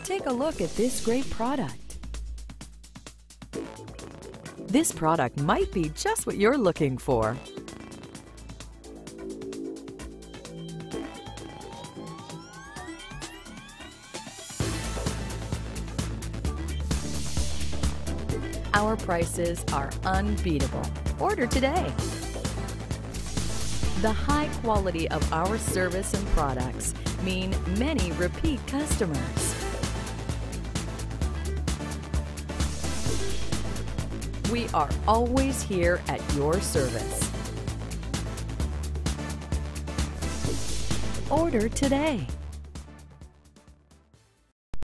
Take a look at this great product. This product might be just what you're looking for. Our prices are unbeatable. Order today. The high quality of our service and products mean many repeat customers. We are always here at your service. Order today.